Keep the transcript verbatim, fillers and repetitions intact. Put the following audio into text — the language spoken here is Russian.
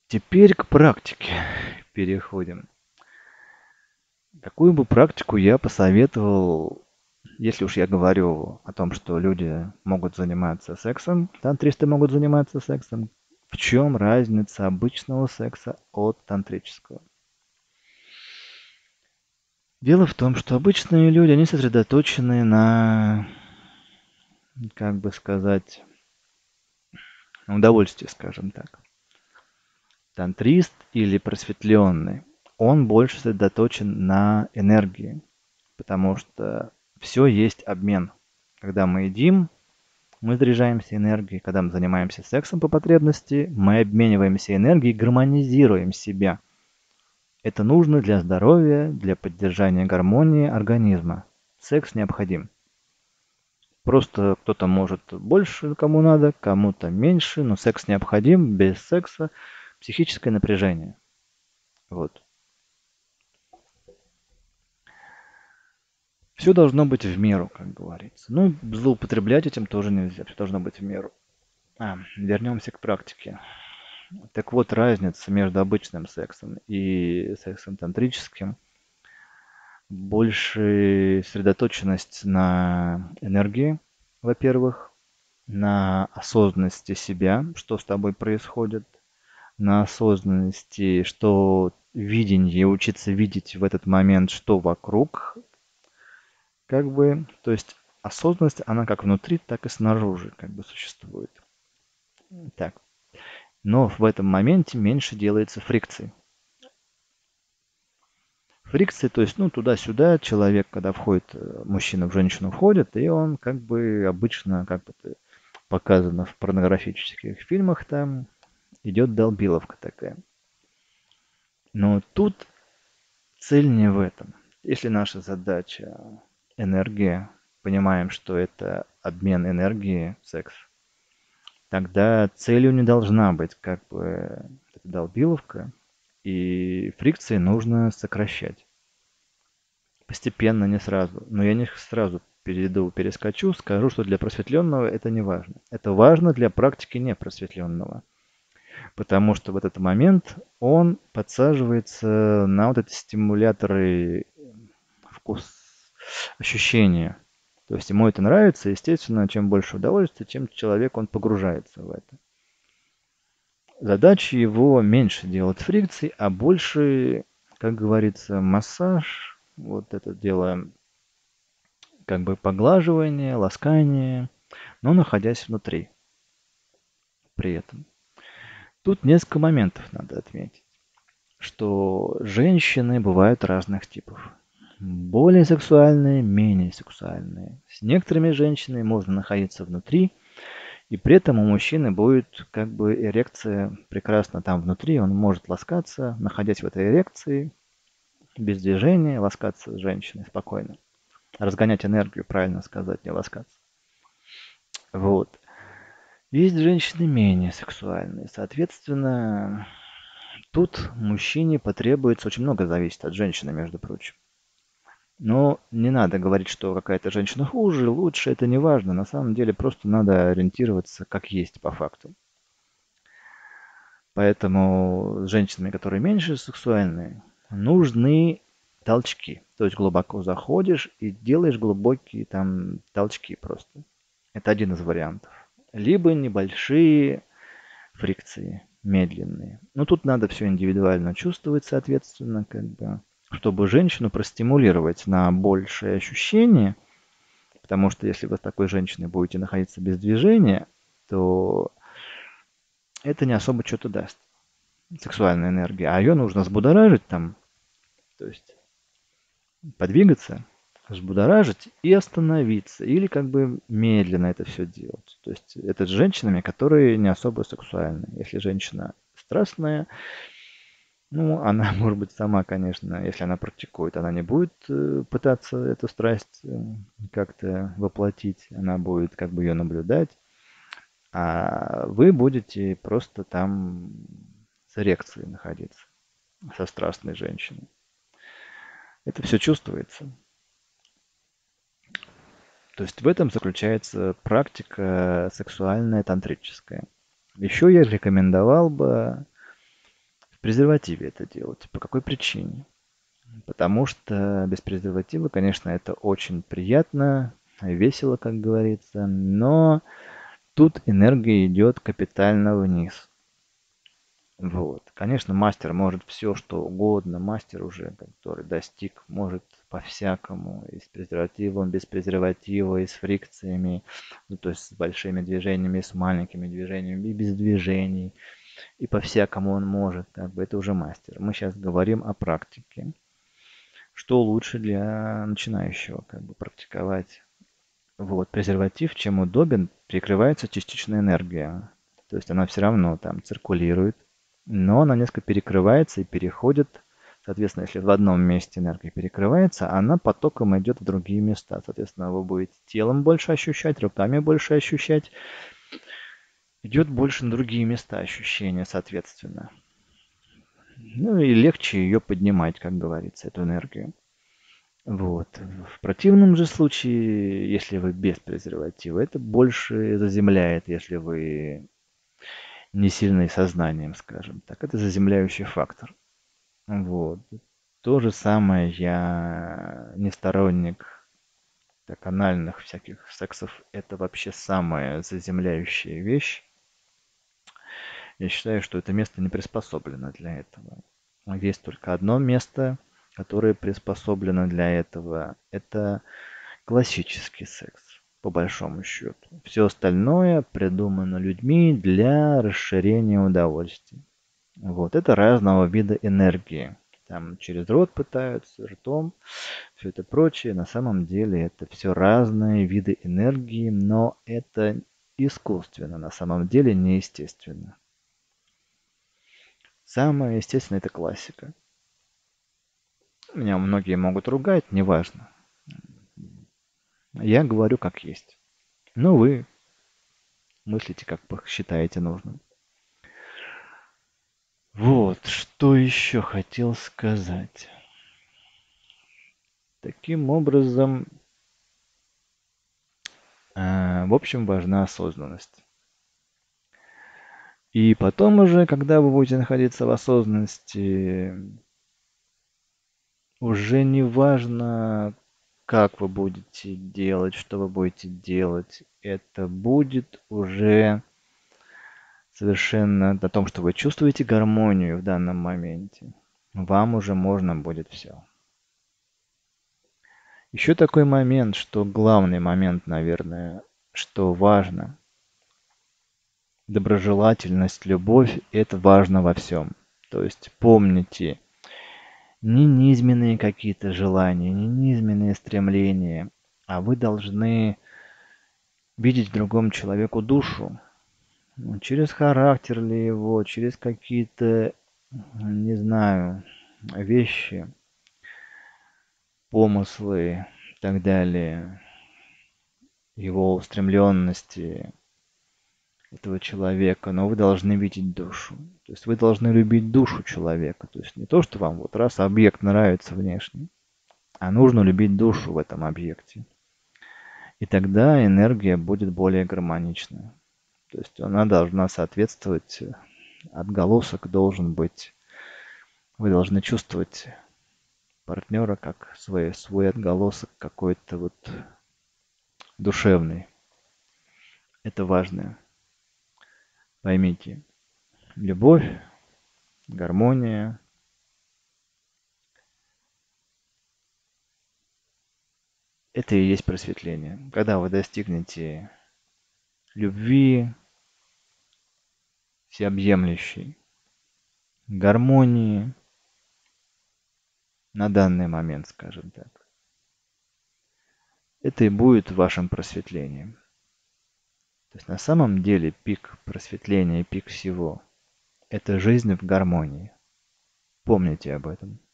Теперь к практике переходим. Какую бы практику я посоветовал, если уж я говорю о том, что люди могут заниматься сексом, тантристы могут заниматься сексом, в чем разница обычного секса от тантрического? Дело в том, что обычные люди, они сосредоточены на, как бы сказать, удовольствии, скажем так. Тантрист или просветленный, он больше сосредоточен на энергии, потому что все есть обмен. Когда мы едим, мы заряжаемся энергией. Когда мы занимаемся сексом по потребности, мы обмениваемся энергией, гармонизируем себя. Это нужно для здоровья, для поддержания гармонии организма. Секс необходим. Просто кто-то может больше, кому надо, кому-то меньше, но секс необходим. Без секса психическое напряжение. Вот. Все должно быть в меру, как говорится. Ну, злоупотреблять этим тоже нельзя. Все должно быть в меру. А, вернемся к практике. Так вот, разница между обычным сексом и сексом тантрическим. Больше сосредоточенность на энергии, во-первых, на осознанности себя, что с тобой происходит, на осознанности, что видение, учиться видеть в этот момент, что вокруг, как бы, то есть осознанность, она как внутри, так и снаружи, как бы существует. Так. Но в этом моменте меньше делается фрикций. Фрикции, то есть, ну, туда-сюда человек, когда входит, э, мужчина в женщину входит, и он как бы обычно, как это показано в порнографических фильмах, там идет долбиловка такая. Но тут цель не в этом. Если наша задача энергия, понимаем, что это обмен энергии, секс, тогда целью не должна быть как бы эта долбиловка, и фрикции нужно сокращать. Постепенно, не сразу. Но я не сразу перейду, перескочу, скажу, что для просветленного это не важно. Это важно для практики непросветленного. Потому что в этот момент он подсаживается на вот эти стимуляторы вкус, ощущения. То есть ему это нравится, естественно, чем больше удовольствия, тем человек он погружается в это. Задача его меньше делать фрикций, а больше, как говорится, массаж, вот это дело как бы поглаживание, ласкание, но находясь внутри при этом. Тут несколько моментов надо отметить, что женщины бывают разных типов. Более сексуальные, менее сексуальные. С некоторыми женщинами можно находиться внутри, и при этом у мужчины будет как бы эрекция прекрасно там внутри, он может ласкаться, находясь в этой эрекции, без движения, ласкаться с женщиной спокойно. Разгонять энергию, правильно сказать, не ласкаться. Вот. Есть женщины менее сексуальные. Соответственно, тут мужчине потребуется очень много, зависит от женщины, между прочим. Но не надо говорить, что какая-то женщина хуже, лучше, это не важно. На самом деле просто надо ориентироваться как есть по факту. Поэтому с женщинами, которые меньше сексуальные, нужны толчки. То есть глубоко заходишь и делаешь глубокие там толчки просто. Это один из вариантов. Либо небольшие фрикции, медленные. Но тут надо все индивидуально чувствовать, соответственно, как бы, чтобы женщину простимулировать на большее ощущение, потому что если вы с такой женщиной будете находиться без движения, то это не особо что-то даст, сексуальная энергия. А ее нужно взбудоражить там, то есть подвигаться, взбудоражить и остановиться. Или как бы медленно это все делать. То есть это с женщинами, которые не особо сексуальны. Если женщина страстная, ну, она, может быть, сама, конечно, если она практикует, она не будет э, пытаться эту страсть э, как-то воплотить, она будет как бы ее наблюдать, а вы будете просто там с эрекцией находиться, со страстной женщиной. Это все чувствуется. То есть в этом заключается практика сексуальная тантрическая. Еще я рекомендовал бы презервативе это делать. По какой причине? Потому что без презерватива, конечно, это очень приятно, весело, как говорится, но тут энергия идет капитально вниз. Вот. Конечно, мастер может все, что угодно. Мастер уже, который достиг, может по-всякому. И с презервативом, без презерватива, и с фрикциями, ну, то есть с большими движениями, и с маленькими движениями, и без движений. И по-всякому он может. Как бы это уже мастер. Мы сейчас говорим о практике. Что лучше для начинающего как бы практиковать? Вот, презерватив, чем удобен, перекрывается частичная энергия. То есть она все равно там циркулирует, но она несколько перекрывается и переходит. Соответственно, если в одном месте энергия перекрывается, она потоком идет в другие места. Соответственно, вы будете телом больше ощущать, руками больше ощущать. Идет больше на другие места ощущения, соответственно. Ну и легче ее поднимать, как говорится, эту энергию. Вот. В противном же случае, если вы без презерватива, это больше заземляет, если вы не сильный сознанием, скажем так. Это заземляющий фактор. Вот. То же самое я не сторонник так, анальных всяких сексов. Это вообще самая заземляющая вещь. Я считаю, что это место не приспособлено для этого. Есть только одно место, которое приспособлено для этого. Это классический секс, по большому счету. Все остальное придумано людьми для расширения удовольствия. Вот, это разного вида энергии. Там через рот пытаются, ртом, все это прочее. На самом деле это все разные виды энергии, но это искусственно, на самом деле неестественно. Самое естественное это классика. Меня многие могут ругать, неважно. Я говорю как есть. Но вы мыслите, как считаете нужным. Вот, что еще хотел сказать. Таким образом, э, в общем, важна осознанность. И потом уже, когда вы будете находиться в осознанности, уже не важно, как вы будете делать, что вы будете делать. Это будет уже совершенно о том, что вы чувствуете гармонию в данном моменте. Вам уже можно будет все. Еще такой момент, что главный момент, наверное, что важно. Доброжелательность, любовь– это важно во всем. То есть помните, не низменные какие-то желания, не низменные стремления, а вы должны видеть в другом человеку душу. Ну, через характер ли его, через какие-то, не знаю, вещи, помыслы и так далее, его устремленности этого человека, но вы должны видеть душу. То есть вы должны любить душу человека. То есть не то, что вам вот раз объект нравится внешне, а нужно любить душу в этом объекте. И тогда энергия будет более гармоничная. То есть она должна соответствовать, отголосок должен быть. Вы должны чувствовать партнера как свой, свой отголосок какой-то вот душевный. Это важно. Поймите, любовь, гармония, это и есть просветление. Когда вы достигнете любви всеобъемлющей, гармонии на данный момент, скажем так, это и будет вашим просветлением. То есть на самом деле пик просветления, пик всего– это жизнь в гармонии. Помните об этом.